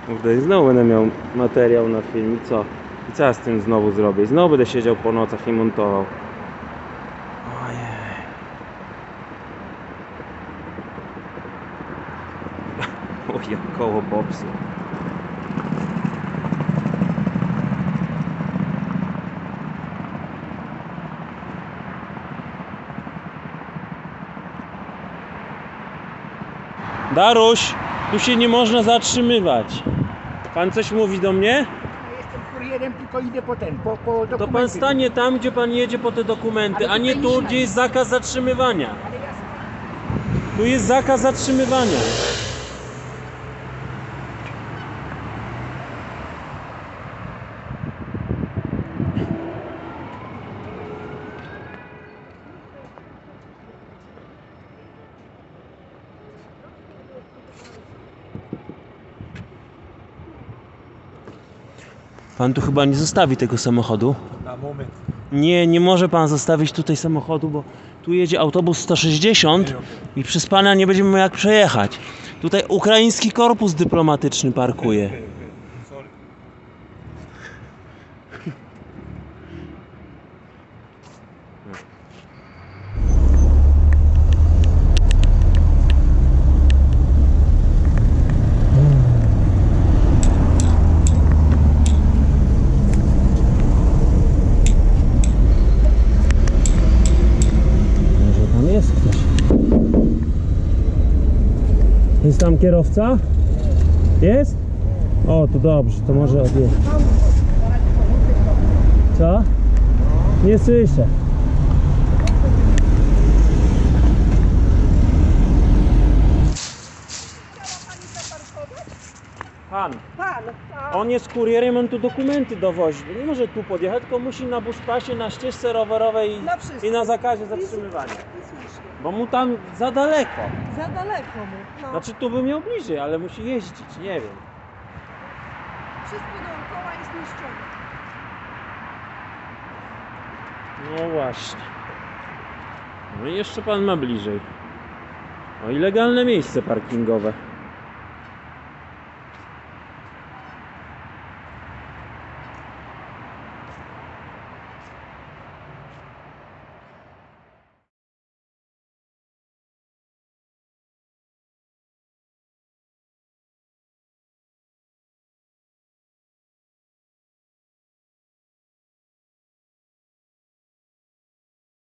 Kurde, i znowu będę miał materiał na film i co? I co ja z tym znowu zrobię? I znowu będę siedział po nocach i montował. Ojej. Oj, jak koło popsuł. Daruś, tu się nie można zatrzymywać. Pan coś mówi do mnie? Ja jestem kurierem, tylko idę po dokumenty. To pan stanie tam, gdzie pan jedzie po te dokumenty, a nie tu, gdzie jest zakaz zatrzymywania. Ale ja... Tu jest zakaz zatrzymywania. Pan tu chyba nie zostawi tego samochodu. Na moment. Nie, nie może pan zostawić tutaj samochodu, bo tu jedzie autobus 160 i przez pana nie będziemy miał jak przejechać. Tutaj ukraiński korpus dyplomatyczny parkuje. Jest ktoś. Jest tam kierowca? Jest? O, to dobrze, to może odjechać. Co? Nie słyszę. Pan. On jest kurierem, on tu dokumenty dowozi. Nie może tu podjechać, tylko musi na buspasie, na ścieżce rowerowej i na zakazie zatrzymywania. Bo mu tam za daleko. Za daleko mu. No. Znaczy tu by miał bliżej, ale musi jeździć, nie wiem. Wszystko dookoła jest niszczone. No właśnie. No i jeszcze pan ma bliżej. O, i legalne miejsce parkingowe.